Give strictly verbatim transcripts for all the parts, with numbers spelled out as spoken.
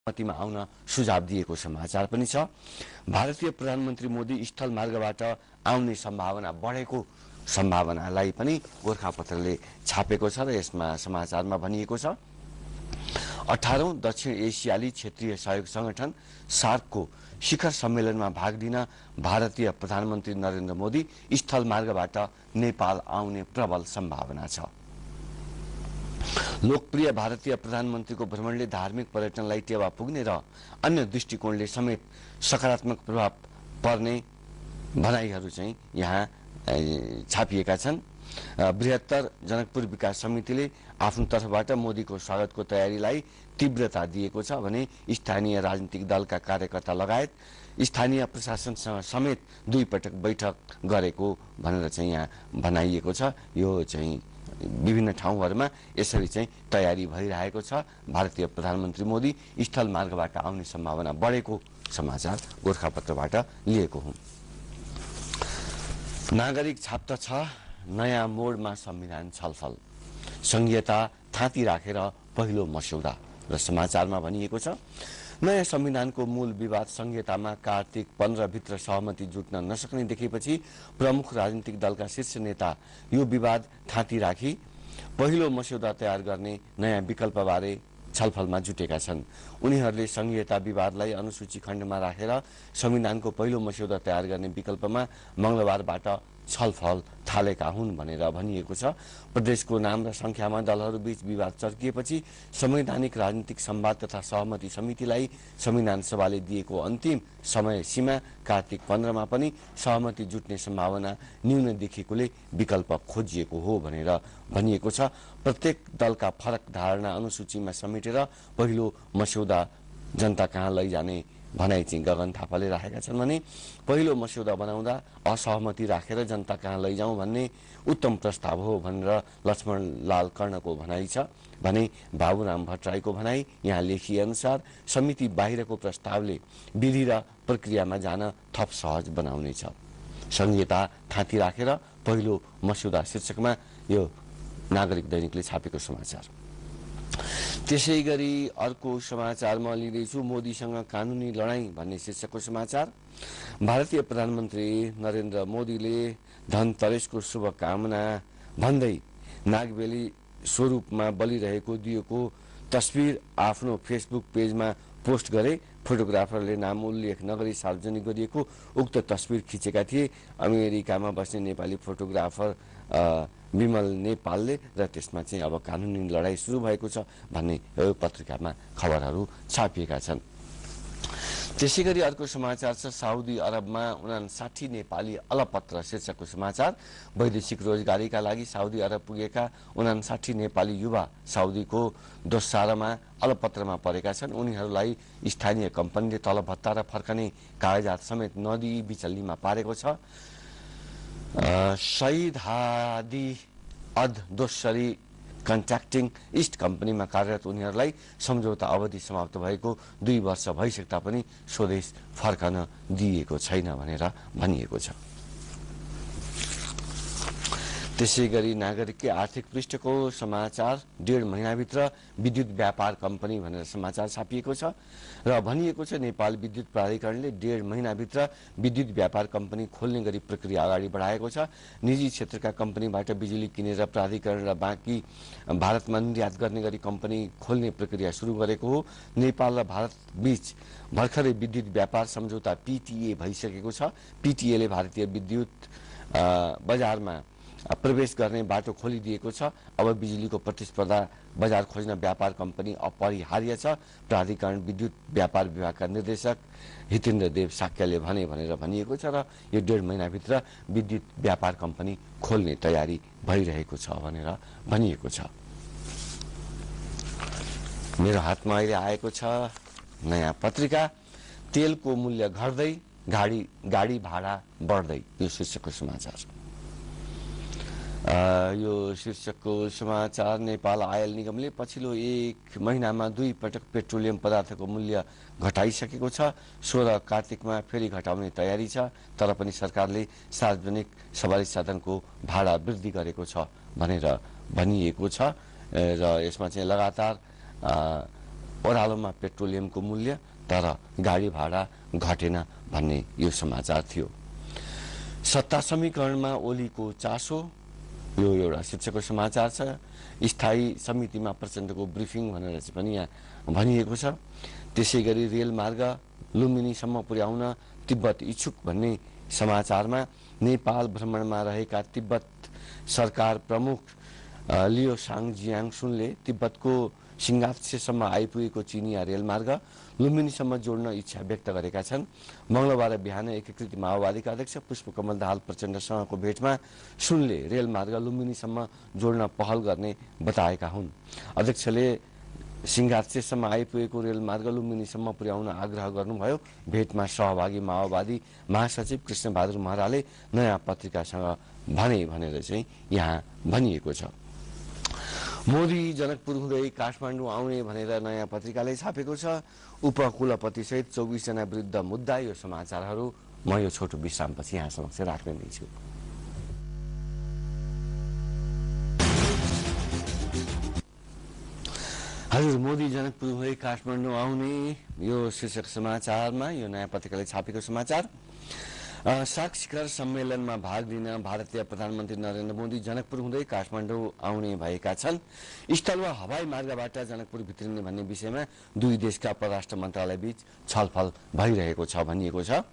मतीमा आउन सुझाव दिएको समाचार पनि छ। भारतीय प्रधानमन्त्री मोदी स्थल मार्गबाट आउने सम्भावना बढेको सम्भावनालाई पनि गोरखापत्रले छापेको छ र यसमा समाचारमा भनिएको छ अठारौं दक्षिण एसियाली क्षेत्रीय सहयोग संगठन सार्कको शिखर सम्मेलनमा भाग लिन भारतीय प्रधानमन्त्री नरेन्द्र मोदी स्थल मार्गबाट नेपाल आउने प्रबल सम्भावना छ। लोकप्रिय भारतीय प्रधानमन्त्रीको भ्रमणले धार्मिक पर्यटनलाई टेवा पुग्ने र अन्य दृष्टिकोणले समेत सकारात्मक प्रभाव पर्ने भनाइहरू चाहिँ यहाँ छापिएका छन्। बृहत्तर जनकपुर विकास समितिले आफ्नो तर्फबाट मोदीको स्वागतको तयारीलाई तीव्रता दिएको छ भने स्थानीय राजनीतिक दलका कार्यकर्ता लगायत स्थानीय प्रशासनसँग समेत दुई पटक बैठक गरेको भनेर चाहिँ यहाँ भनाइएको छ। यो चाहिँ विभिन्न ठाउँहरूमा यसरी चाहिँ तयारी भइरहेको छ। भारतीय प्रधानमन्त्री मोदी स्थल मार्गबाट आउने सम्भावना बढेको समाचार गोरखापत्रबाट लिएको हुँ। नागरिक छाप्ता छ नयाँ मोडमा संविधान छलफल, संघीयता थाँती राखेर पहिलो मस्यौदा र समाचारमा भनिएको छ नयाँ संविधानको मूल विवाद संहितामा कार्तिक पन्ध्र भित्र सहमति जुट्न नसक्ने देखेपछि प्रमुख राजनीतिक दलका शीर्ष नेता यो विवाद थाँती राखी पहिलो मस्यौदा तयार गर्ने नयाँ विकल्पबारे छलफलमा जुटेका छन्। उनीहरूले संघीयता विवादलाई अनुसूची खण्डमा राखेर संविधानको पहिलो मस्यौदा तयार गर्ने विकल्पमा मंगलबारबाट छलफल थालेका हुन् भनेर भनिएको छ। प्रदेशको नाम र संख्यामा दलहरूबीच विवाद चर्किएपछि संवैधानिक राजनीतिक संवाद तथा सहमति समितिलाई संविधान सभाले दिएको अन्तिम समय सीमा कार्तिक पन्ध्रमा पनि सहमति जुट्ने सम्भावना न्यून देखिएकोले विकल्प खोजिएको हो भनेर भनिएको छ। प्रत्येक दलका फरक धारणा अनुसूचीमा समेटेर पहिलो मस्यौदा जनता कहाँ लैजाने भनाइ चाहिँ गगन थापाले राखेका छन् भने पहिलो मस्यौदा बनाउँदा असहमति राखेर जनता कहाँ लैजाउँ भन्ने उत्तम प्रस्ताव हो भनेर लक्ष्मणलाल कर्णको भनाइ छ भने बाबुराम भट्टराईको भनाइ यहाँ लेखिए अनुसार समिति बाहिरको प्रस्तावले विधि र प्रक्रियामा जान थप सहज बनाउनेछ। संहिता थाँती राखेर पहिलो मस्यौदा शीर्षकमा यो नागरिक दैनिकले छापेको समाचार। त्यसै गरी अर्को समाचार म लिँदैछु मोदीसँग कानुनी लडाईँ भन्ने शीर्षकको समाचार। भारतीय प्रधानमन्त्री नरेन्द्र मोदीले धनतेरसको शुभकामना भन्दै नागबेली स्वरूपमा बलिरहेको दिएको तस्बिर आफ्नो फेसबुक पेजमा पोस्ट गरे। फोटोग्राफरले नाम उल्लेख नगरी सार्वजनिक गरिएको उक्त तस्बिर खिचेका थिए अमेरिकामा बस्ने नेपाली फोटोग्राफर विमल नेपालले र त्यसमा चाहिँ अब कानुनी लडाईँ सुरु भएको छ भन्ने पत्रिकामा खबरहरू छापिएका छन्। त्यसै गरी अर्को समाचार छ साउदी अरबमा उनासाठी नेपाली अलपत्र शीर्षकको समाचार। वैदेशिक रोजगारीका लागि साउदी अरब पुगेका उनासाठी नेपाली युवा साउदीको दोस्सारमा अलपत्रमा परेका छन्। उनीहरूलाई स्थानीय कम्पनीले तलब भत्ता र फर्कने कागजात समेत नदिई बिचल्लीमा पारेको छ। शहीद हादी अद दोस्सरी कन्ट्र्याक्टिङ इस्ट कम्पनीमा कार्यरत उनीहरूलाई सम्झौता अवधि समाप्त भएको दुई वर्ष भइसक्दा पनि स्वदेश फर्कन दिइएको छैन भनेर भनिएको छ। त्यसै गरी नागरिककै आर्थिक पृष्ठको समाचार डेढ महिनाभित्र विद्युत व्यापार कम्पनी भनेर समाचार छापिएको छ र भनिएको छ नेपाल विद्युत प्राधिकरणले डेढ महिनाभित्र विद्युत व्यापार कम्पनी खोल्ने गरी प्रक्रिया अगाडि बढाएको छ। निजी क्षेत्रका कम्पनीबाट बिजुली किनेर प्राधिकरण र बाँकी भारतमा निर्यात गर्ने गरी कम्पनी खोल्ने प्रक्रिया सुरु गरेको हो। नेपाल र भारत बीच भर्खरै विद्युत व्यापार सम्झौता पीटीए भइसकेको छ। पीटीएले भारतीय विद्युत बजारमा प्रवेश गर्ने बाटो खोलिदिएको छ। अब बिजुलीको प्रतिस्पर्धा बजार खोज्न व्यापार कम्पनी अपरिहार्य छ। प्राधिकरण विद्युत व्यापार विभागका निर्देशक हितेन्द्र देव साक्यले भने भनेर भनिएको छ र यो डेढ महिनाभित्र विद्युत व्यापार कम्पनी खोल्ने तयारी भइरहेको छ भनेर भनिएको छ। मेरो हातमा अहिले आएको छ नयाँ पत्रिका तेलको मूल्य घट्दै गाडी गाडी भाडा बढ्दै यो शीर्षकको समाचार। यो शीर्षकको समाचार नेपाल आयल निगमले पछिल्लो एक महिनामा दुई पटक पेट्रोलियम पदार्थको मूल्य घटाइसकेको छ। सोह्र कार्तिकमा फेरि घटाउने तयारी छ तर पनि सरकारले सार्वजनिक सवारी साधनको भाडा वृद्धि गरेको छ भनेर भनिएको छ र यसमा चाहिँ लगातार ओह्रालोमा पेट्रोलियमको मूल्य, तर गाडी भाडा घटेन भन्ने यो समाचार थियो। सत्ता समीकरणमा ओलीको चासो, यो एउटा शीर्षकको समाचार छ। स्थायी समितिमा प्रचण्डको ब्रिफिङ भनेर चाहिँ पनि यहाँ भनिएको छ। त्यसै गरी रेलमार्ग लुम्बिनीसम्म पुर्याउन तिब्बत इच्छुक भन्ने समाचारमा नेपाल भ्रमणमा रहेका तिब्बत सरकार प्रमुख लियो साङजियाङसुनले तिब्बतको सिङ्गाफसेसम्म आइपुगेको चिनिया रेलमार्ग लुम्बिनीसम्म जोड्न इच्छा व्यक्त गरेका छन्। मंगलबार बिहान एकीकृत माओवादीका अध्यक्ष पुष्पकमल दाहाल प्रचण्डसँगको भेटमा सुनले रेलमार्ग लुम्बिनीसम्म जोड्न पहल गर्ने बताएका हुन्। अध्यक्षले सिङ्गाफसेसम्म आइपुगेको रेलमार्ग लुम्बिनीसम्म पुर्याउन आग्रह गर्नुभयो। भेटमा सहभागी माओवादी महासचिव कृष्णबहादुर महराले नयाँ पत्रिकासँग भने भनेर चाहिँ यहाँ भनिएको छ। मोदी जनकपुर हुँदै काठमाडौँ आउने भनेर नयाँ पत्रिकाले छापेको छ। उपकुलपति सहित चौबिस जना विरुद्ध मुद्दा। यो समाचारहरू म यो छोटो विश्रामपछि यहाँ समक्ष राख्ने नै छु। हजुर, मोदी जनकपुर हुँदै काठमाडौँ आउने, यो शीर्षक समाचारमा यो नयाँ पत्रिकाले छापेको समाचार। सार्क शिखर सम्मेलनमा भाग लिन भारतीय प्रधानमन्त्री नरेन्द्र मोदी जनकपुर हुँदै काठमाडौँ आउने भएका छन्। स्थल वा हवाई मार्गबाट जनकपुर भित्रिने भन्ने विषयमा दुई देशका परराष्ट्र मन्त्रालय बीच छलफल भइरहेको छ भनिएको छ।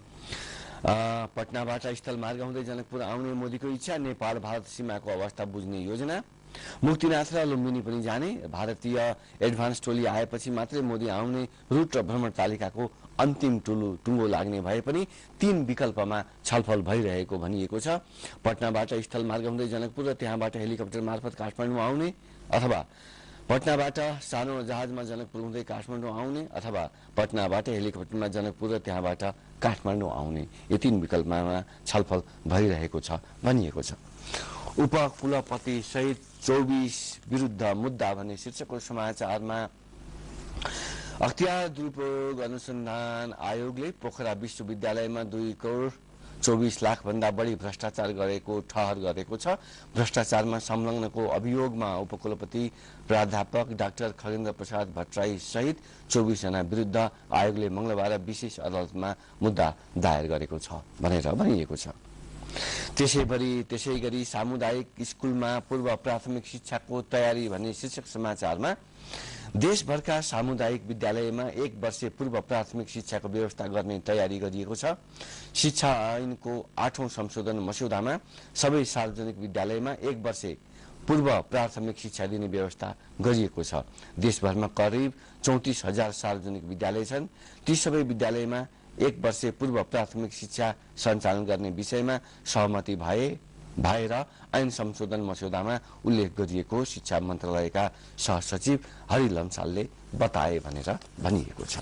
पटनाबाट स्थल मार्ग हुँदै जनकपुर आउने मोदीको इच्छा। नेपाल भारत सीमाको अवस्था बुझ्ने योजना। मुक्तिनाथ र लुम्बिनी पनि जाने। भारतीय एडभान्स टोली आएपछि मात्रै मोदी आउने रुट र भ्रमण तालिकाको अन्तिम टुलु टुङ्गो लाग्ने भए पनि तीन विकल्पमा छलफल भइरहेको भनिएको छ। पटनाबाट स्थल मार्ग हुँदै जनकपुर र त्यहाँबाट हेलिकप्टर मार्फत काठमाडौँ आउने, अथवा पटनाबाट सानो जहाजमा जनकपुर हुँदै काठमाडौँ आउने, अथवा पटनाबाट हेलिकप्टरमा जनकपुर र त्यहाँबाट काठमाडौँ आउने, यो तीन विकल्पमा छलफल भइरहेको छ भनिएको छ। उपकुलपति सहित चौबिस विरुद्ध मुद्दा भन्ने शीर्षकको समाचारमा अख्तियार दुरुपयोग अनुसन्धान आयोगले पोखरा विश्वविद्यालयमा दुई करोड चौबिस लाख भन्दा बढी भ्रष्टाचार गरेको ठहर गरेको छ। भ्रष्टाचारमा संलग्नको अभियोगमा उपकुलपति प्राध्यापक डाक्टर खगेन्द्र प्रसाद भट्टराई सहित चौबिस जना विरुद्ध आयोगले मंगलबार विशेष अदालतमा मुद्दा दायर गरेको छ भनेर भनिएको छ। त्यसैगरी त्यसै गरी सामुदायिक स्कुलमा पूर्व प्राथमिक शिक्षाको तयारी भन्ने शीर्षक समाचारमा देशभरका सामुदायिक विद्यालयमा एक वर्षे पूर्व प्राथमिक शिक्षाको व्यवस्था गर्ने तयारी गरिएको छ। शिक्षा ऐनको आठौं संशोधन मस्यौदामा सबै सार्वजनिक विद्यालयमा एक वर्षे पूर्व प्राथमिक शिक्षा दिने व्यवस्था गरिएको छ। देशभरमा करिब चौतिस हजार सार्वजनिक विद्यालय छन्। ती सबै विद्यालयमा एक वर्षे पूर्व प्राथमिक शिक्षा सञ्चालन गर्ने विषयमा सहमति भए भएर ऐन संशोधन मस्यौदामा उल्लेख गरिएको शिक्षा मन्त्रालयका सहसचिव हरि लम्सालले बताए भनेर भनिएको छ।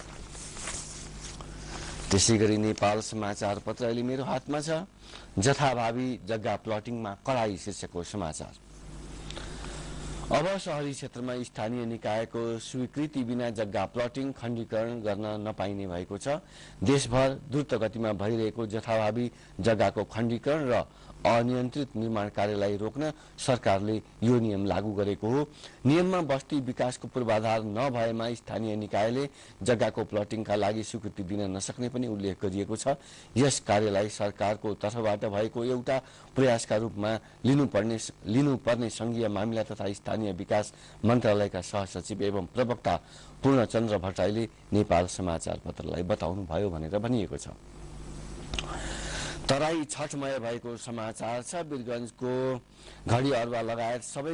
त्यसैगरी नेपाल समाचार पत्र अहिले मेरो हातमा छ। जथाभावी जग्गा प्लटिङमा कडाई शीर्षकको समाचार। अब शहरी क्षेत्रमा स्थानीय निकायको स्वीकृति बिना जग्गा प्लटिङ खण्डीकरण गर्न नपाइने भएको छ। देशभर द्रुत गतिमा भइरहेको जथाभावी जग्गाको खण्डीकरण र अनियन्त्रित निर्माण कार्यलाई रोक्न सरकारले यो नियम लागू गरेको हो। नियममा बस्ती विकासको पूर्वाधार नभएमा स्थानीय निकायले जग्गाको प्लटिङका लागि स्वीकृति दिन नसक्ने पनि उल्लेख गरिएको छ। यस कार्यलाई सरकारको तर्फबाट भएको एउटा प्रयासका रूपमा लिनुपर्ने लिनुपर्ने संघीय मामिला तथा स्थानीय विकास मन्त्रालयका सहसचिव एवं प्रवक्ता पूर्णचन्द्र भट्टराईले नेपाल समाचार पत्रलाई बताउनुभयो भनेर भनिएको छ। तराई छठमय भएको समाचार छ। वीरगञ्जको घडी अरवा लगायत सबै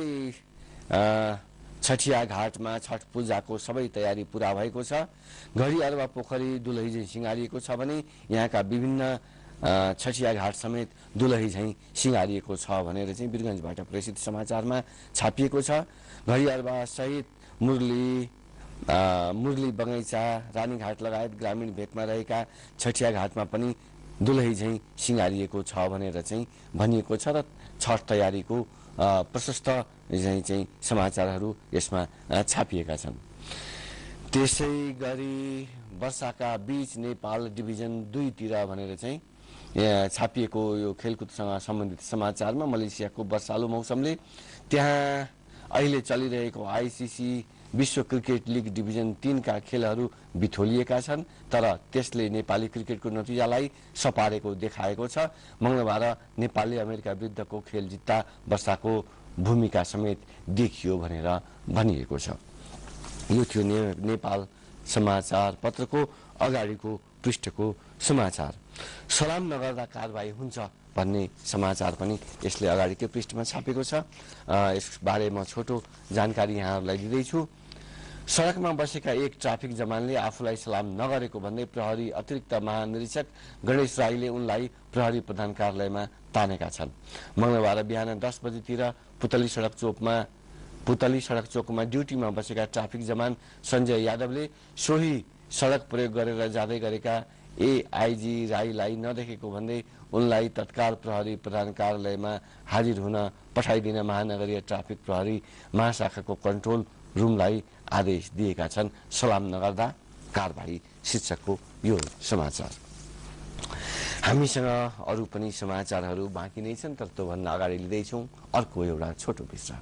छठिया घाटमा छठ पूजाको सबै तयारी पूरा भएको छ। घडी अरवा पोखरी दुलही झैं सिंगारिएको छ भने यहाँका विभिन्न छठिया घाट समेत दुलही झैं सिंगारिएको छ भनेर चाहिँ वीरगञ्जबाट प्रसिद्ध समाचारमा छापिएको छ। घडी अरवा सहित मुरली मुरली बगैँचा रानीघाट लगायत ग्रामीण भेकमा रहेका छठिया घाटमा पनि दुलही झैं सिंगारिएको छ भनेर चाहिँ भनिएको छ र छठ तयारीको प्रशस्त चाहिँ चाहिँ समाचारहरू यसमा छापिएका छन्। त्यसै गरी वर्षाका बीच नेपाल डिभिजन दुईतिर भनेर चाहिँ छापिएको यो खेलकुदसँग सम्बन्धित समाचारमा मलेसियाको वर्षालु मौसमले त्यहाँ अहिले चलिरहेको आइसिसी विश्व क्रिकेट लिग डिभिजन तीन का खेलहरू बिथोलिएका छन्, तर त्यसले नेपाली क्रिकेटको नतिजालाई सपारेको देखाएको छ। मंगलबार नेपालले अमेरिका विरुद्धको खेल जित्दा वर्षाको भूमिका समेत देखियो भनेर भनिएको छ। यो थियो ने, नेपाल समाचार पत्रको अगाडिको पृष्ठको समाचार। सलाम नगर्दा कारबाही हुन्छ भन्ने समाचार पनि यसले अगाडिकै पृष्ठमा छापेको छ। यसबारे म छोटो जानकारी यहाँहरूलाई दिँदैछु। सडकमा बसेका एक ट्राफिक जवानले आफूलाई सलाम नगरेको भन्दै प्रहरी अतिरिक्त महानिरीक्षक गणेश राईले उनलाई प्रहरी प्रधान कार्यालयमा तानेका छन्। मंगलबार बिहान दस बजेतिर पुतली सडक चोकमा पुतली सडक चोकमा ड्युटीमा बसेका ट्राफिक जवान सञ्जय यादवले सोही सडक प्रयोग गरेर जाँदै गरेका एआईजी राईलाई नदेखेको भन्दै उनलाई तत्काल प्रहरी प्रधान कार्यालयमा हाजिर हुन पठाइदिन महानगरीय ट्राफिक प्रहरी महाशाखाको कन्ट्रोल रुमलाई आदेश दिएका छन्। सलाम नगर्दा कारबाही शीर्षकको यो समाचार। हामीसँग अरू पनि समाचारहरू बाँकी नै छन्, तर त्योभन्दा अगाडि लिँदैछौँ अर्को एउटा छोटो विश्राम।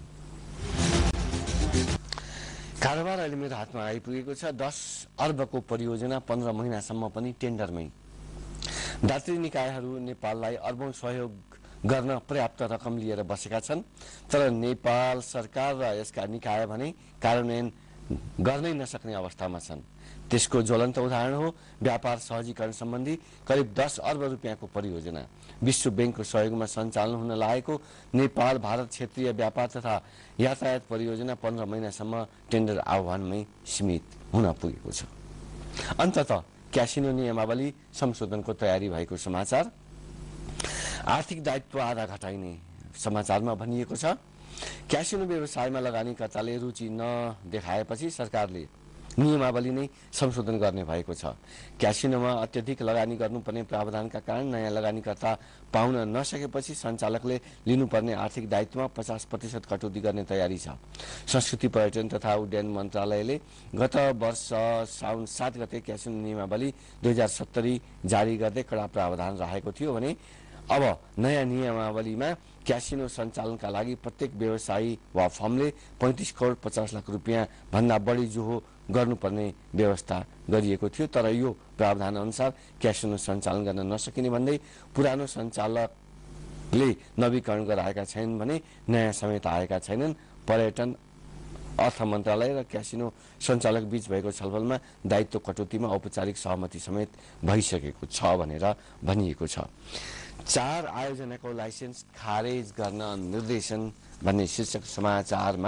कारोबार अहिले मेरो हातमा आइपुगेको छ। दस अर्बको परियोजना पन्ध्र महिनासम्म पनि टेन्डरमै। दात्री निकायहरू नेपाललाई अर्बौं सहयोग गर्न पर्याप्त रकम लिएर बसेका छन्, तर नेपाल सरकार र यसका निकाय भने कार्यान्वयन गर्नै नसक्ने अवस्थामा छन्। त्यसको ज्वलन्त उदाहरण हो व्यापार सहजीकरण सम्बन्धी करिब दस अर्ब रुपियाँको परियोजना। विश्व बैंकको सहयोगमा सञ्चालन हुन लागेको नेपाल भारत क्षेत्रीय व्यापार तथा यातायात परियोजना पन्ध्र महिनासम्म टेन्डर आह्वानमै सीमित हुन पुगेको छ। अन्ततः क्यासिनो नियमावली संशोधनको तयारी भएको समाचार। आर्थिक दायित्व आधा घटाइने समाचारमा भनिएको छ। क्यासिनो व्यवसायमा लगानीकर्ताले रुचि नदेखाएपछि सरकारले नियमावली नै संशोधन गर्ने भएको छ। क्यासिनोमा अत्यधिक लगानी गर्नुपर्ने प्रावधानका कारण नयाँ लगानीकर्ता पाउन नसकेपछि सञ्चालकले लिनुपर्ने आर्थिक दायित्वमा पचास प्रतिशत कटौती गर्ने तयारी छ। संस्कृति पर्यटन तथा उड्डयन मन्त्रालयले गत वर्ष साउन सात गते क्यासिनो नियमावली दुई हजार सत्तरी जारी गर्दै कडा प्रावधान राखेको थियो भने अब नयाँ नियमावलीमा क्यासिनो सञ्चालनका लागि प्रत्येक व्यवसायी वा फर्मले पैंतीस करोड पचास लाख रुपियाँ भन्दा बढी जोहो गर्नुपर्ने व्यवस्था गरिएको थियो, तर यो प्रावधान अनुसार क्यासिनो सञ्चालन गर्न नसकिने भन्दै पुरानो सञ्चालकले नवीकरण गराएका छैनन् भने नयाँ समेत आएका छैनन्। पर्यटन अर्थ मन्त्रालय र क्यासिनो सञ्चालक बीच भएको छलफलमा दायित्व कटौतीमा औपचारिक सहमति समेत भइसकेको छ भनेर भनिएको छ। चार आयोजनाको लाइसेन्स खारेज गर्न निर्देशन भन्ने शीर्षक समाचारमा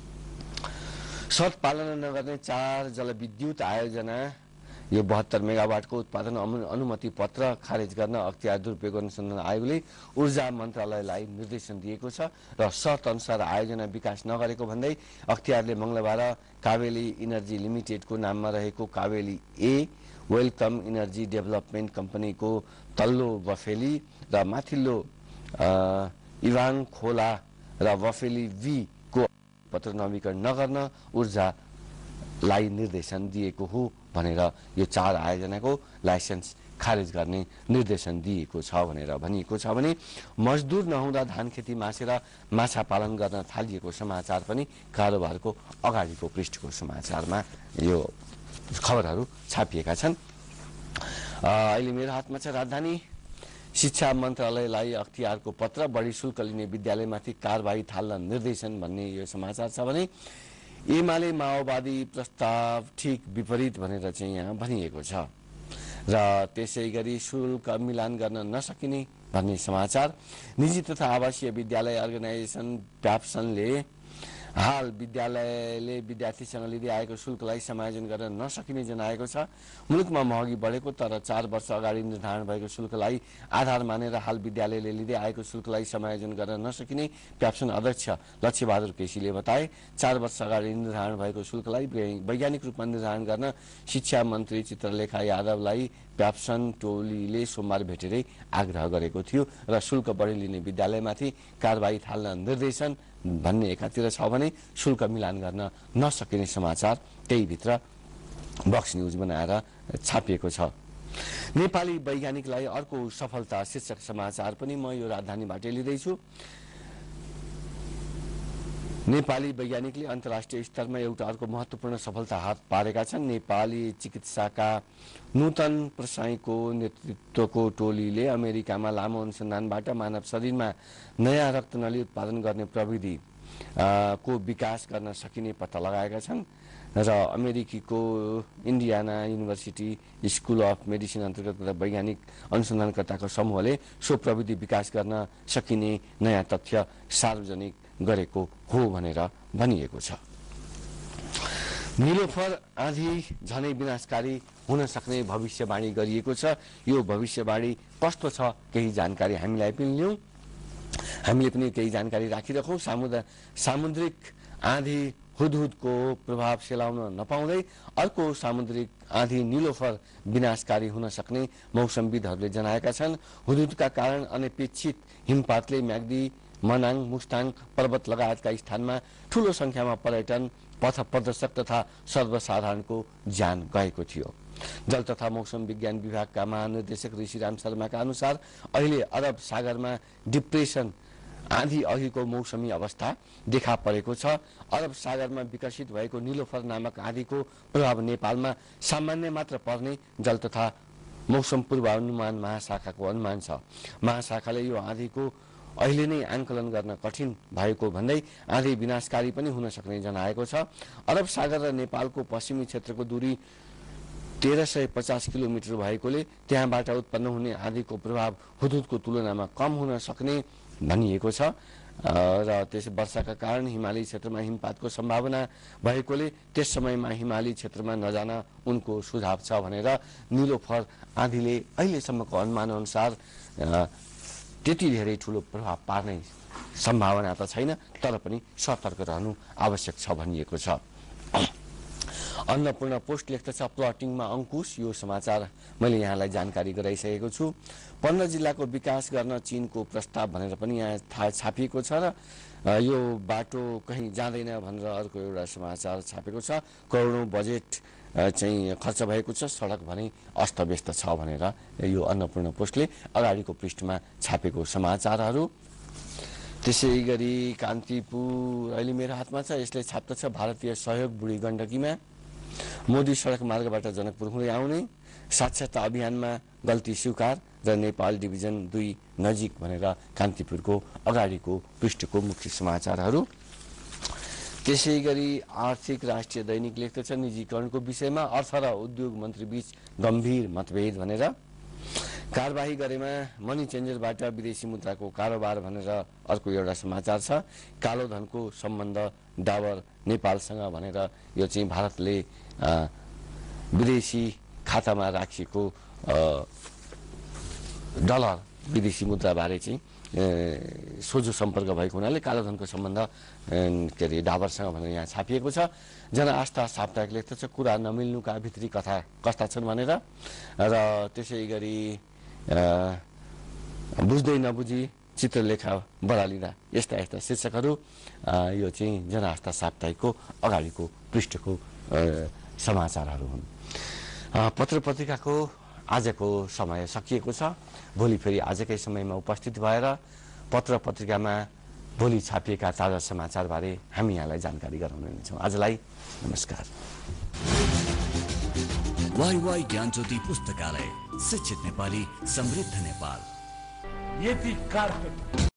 शर्त पालना नगर्ने चार जलविद्युत आयोजना यो बहत्तर मेगावाटको उत्पादन अनुमति पत्र खारेज गर्न अख्तियार दुरुपयोग अनुसन्धान आयोगले ऊर्जा मन्त्रालयलाई निर्देशन दिएको छ र शर्त अनुसार आयोजना विकास नगरेको भन्दै अख्तियारले मंगलबार कावेली इनर्जी लिमिटेडको नाममा रहेको Kabeli A welcome energy development कम्पनीको तल्लो बफेली र माथिल्लो इभाङ खोला र बफेली भी को पत्र नवीकरण नगर्न ऊर्जालाई निर्देशन दिएको हो भनेर यो चार आयोजनाको लाइसेन्स खारेज गर्ने निर्देशन दिएको छ भनेर भनिएको छ भने मजदुर नहुँदा धान खेती मासेर माछा पालन गर्न थालिएको समाचार पनि कारोबारको अगाडिको पृष्ठको समाचारमा यो खबरहरू छापिएका छन्। अहिले मेरो हातमा छ राजधानी शिक्षा मन्त्रालयलाई अख्तियारको पत्र बढी शुल्क लिने विद्यालयमाथि कारबाही थाल्न निर्देशन भन्ने यो समाचार छ भने एमाले माओवादी प्रस्ताव ठिक विपरीत भनेर चाहिँ यहाँ भनिएको छ र त्यसै गरी शुल्क मिलान गर्न नसकिने भन्ने समाचार। निजी तथा आवासीय विद्यालय अर्गनाइजेसन प्याप्सनले हाल विद्यालयले विद्यार्थीसँग लिँदै आएको शुल्कलाई समायोजन गर्न नसकिने जनाएको छ। मुलुकमा महँगी बढेको तर चार वर्ष अगाडि निर्धारण भएको शुल्कलाई आधार मानेर हाल विद्यालयले लिँदै आएको शुल्कलाई समायोजन गर्न नसकिने प्याप्सन अध्यक्ष लक्ष्यबहादुर केसीले बताए। चार वर्ष अगाडि निर्धारण भएको शुल्कलाई वैज्ञानिक रूपमा निर्धारण गर्न शिक्षा मन्त्री चित्रलेखा यादवलाई प्याप्सन टोलीले सोमबार भेटेरै आग्रह गरेको थियो र शुल्क बढी लिने विद्यालयमाथि कारबाही थाल्न निर्देशन भन्ने एकातिर छ भने शुल्क मिलान गर्न नसकिने समाचार त्यही भित्र बक्स न्यूज बनाएर छापिएको छ। नेपाली वैज्ञानिकलाई अर्को सफलता शीर्षक समाचार पनि म यो राजधानीबाट लिँदैछु। नेपाली वैज्ञानिकले अन्तर्राष्ट्रिय स्तरमा एउटा अर्को महत्त्वपूर्ण सफलता हात पारेका छन्। नेपाली चिकित्साका नूतन प्रसाईको नेतृत्वको टोलीले अमेरिकामा लामो अनुसन्धानबाट मानव शरीरमा नयाँ रक्तनली उत्पादन गर्ने प्रविधि को विकास गर्न सकिने पत्ता लगाएका छन् र अमेरिकीको Indiana university school of medicine अन्तर्गत वैज्ञानिक अनुसन्धानकर्ताको समूहले सो प्रविधि विकास गर्न सकिने नयाँ तथ्य सार्वजनिक गरेको हो भनेर भनिएको छ। नीलोफर आँधी झनै विनाशकारी हुन सक्ने भविष्यवाणी गरिएको छ। यो भविष्यवाणी कस्तो छ केही जानकारी हामीलाई पनि लियौं। हामीले पनि केही जानकारी राखिराखौं। सामुद्र सामुद्रिक आँधी हुदहुदको प्रभाव सेलाउन नपाउँदै अर्को सामुद्रिक आँधी नीलोफर विनाशकारी हुन सक्ने मौसमविदहरूले जनाएका छन्। हुदहुदका कारण अनपेक्षित हिमपातले म्याग्दी, मनाङ, मुस्ताङ पर्वत लगायतका स्थानमा ठूलो संख्यामा पर्यटन, पथ प्रदर्शक तथा सर्वसाधारणको ज्यान गएको थियो। जल तथा मौसम विज्ञान विभागका महानिर्देशक ऋषिराम शर्माका अनुसार अहिले अरब सागरमा डिप्रेसन आँधी अघिको मौसमी अवस्था देखा परेको छ। अरब सागरमा विकसित भएको नीलोफर नामक आँधीको प्रभाव नेपालमा सामान्य मात्र पर्ने जल तथा मौसम पूर्वानुमान महाशाखाको अनुमान छ। महाशाखाले यो आँधीको अहिले नै आंकलन गर्न कठिन भएको भन्दै आँधी विनाशकारी पनि हुन सक्ने जनाएको छ। अरब सागर र नेपालको पश्चिमी क्षेत्रको दूरी तेह्र सय पचास किलोमिटर भएकोले त्यहाँबाट उत्पन्न हुने आँधीको प्रभाव हुदहुदको तुलनामा कम हुन सक्ने भनिएको छ र त्यस वर्षाका कारण हिमाली क्षेत्रमा हिमपातको सम्भावना भएकोले त्यस समयमा हिमाली क्षेत्रमा नजान उनको सुझाव छ भनेर नीलोफर आँधीले अहिलेसम्मको अनुमान अनुसार त्यति धेरै ठूलो प्रभाव पार्ने सम्भावना त छैन, तर पनि सतर्क रहनु आवश्यक छ भनिएको छ। अन्नपूर्ण पोस्ट लेख्दछ प्लटिङमा अंकुश। यो समाचार मैले यहाँलाई जानकारी गराइसकेको छु। पन्ध्र जिल्लाको विकास गर्न चीनको प्रस्ताव भनेर पनि यहाँ थाहा छापिएको छ र यो बाटो कहीँ जाँदैन भनेर अर्को एउटा समाचार छापेको छ। करोडौं बजेट चाहिँ खर्च भएको छ, सडक भने अस्तव्यस्त छ भनेर यो अन्नपूर्ण पोस्टले अगाडिको पृष्ठमा छापेको समाचारहरू। त्यसै गरी कान्तिपुर अहिले मेरो हातमा छ, यसले छाप्दछ भारतीय सहयोग बुढी गण्डकीमा। मोदी सडक मार्गबाट जनकपुर हुँदै आउने, साक्षरता अभियानमा गल्ती स्वीकार र नेपाल डिभिजन दुई नजिक भनेर कान्तिपुरको अगाडिको पृष्ठको मुख्य समाचारहरू। त्यसै गरी आर्थिक राष्ट्रिय दैनिक लेख्दछ निजीकरणको विषयमा अर्थ र उद्योग मन्त्री बीच गम्भीर मतभेद भनेर। कारबाही गरेमा मनी चेन्जरबाट विदेशी मुद्राको कारोबार भनेर अर्को एउटा समाचार छ। कालो धनको सम्बन्ध डाबर नेपालसँग भनेर यो चाहिँ भारतले विदेशी खातामा राखिएको डलर विदेशी मुद्राबारे चाहिँ सोझो सम्पर्क भएको हुनाले कालो धनको सम्बन्ध के अरे डाबरसँग भनेर यहाँ छापिएको छ। जनआस्था साप्ताहिक लेख्दछ कुरा नमिल्नुका भित्री कथा कस्ता छन् भनेर र त्यसै गरी बुझ्दै नबुझी चित्रलेखा बरालिँदा यस्ता यस्ता शीर्षकहरू यो चाहिँ जनआस्था साप्ताहिकको अगाडिको पृष्ठको समाचारहरू हुन्। पत्र पत्रिकाको आजको समय सकिएको छ। भोलि फेरि आजकै समयमा उपस्थित भएर पत्र पत्रिकामा भोलि छापिएका ताजा समाचारबारे हामी यहाँलाई जानकारी गराउने हुनेछौँ। आजलाई नमस्कार। वाई वाई ज्ञान ज्योति पुस्तकालय, शिक्षित नेपाली, समृद्ध नेपाल। यति कार्पेट